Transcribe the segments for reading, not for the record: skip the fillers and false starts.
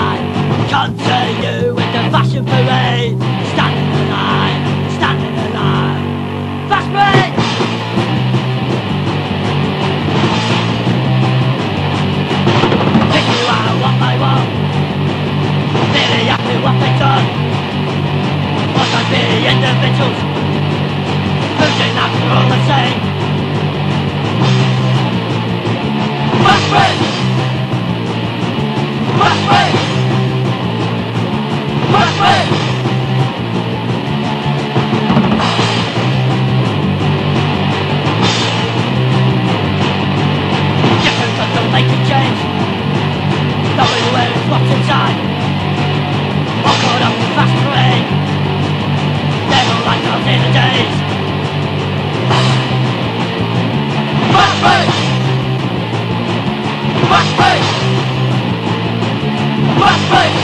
line. Continue with the fashion parade. Stand in the line, stand in the line. Fast break! Pick you out one by one. Really happy what they've done. What I be individuals, losing after all the same. Fast break! Fast break! Fast break! Different but don't make a change. Knowing where it's what's inside. All caught up in fast parade. Never like those in the days. Fast break! Fast break! Fast break!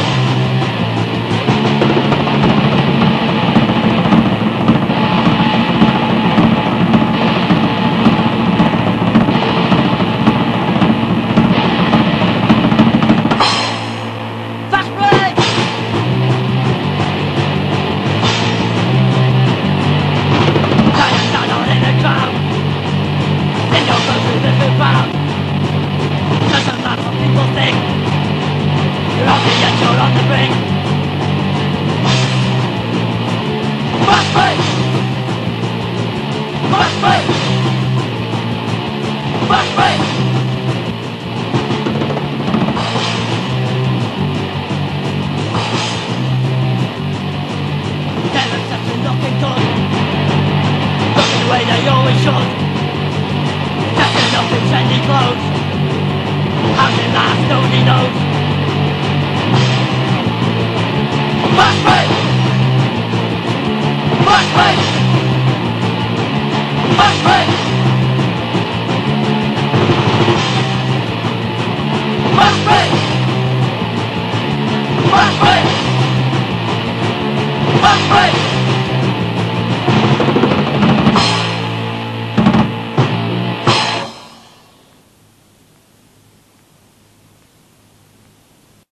Fast break! Giants are not in the crowd. In your clothes with the proud. Doesn't matter what people think. You're on the edge, you're on the brink. Fast break! Fast break! Fast break! Tell them that you're looking good. Looking the way they always should. Dressing up in trendy clothes. How's it last, nobody knows. Fast break! Fast break! Fast break! Fast break! Fast break! Fast break!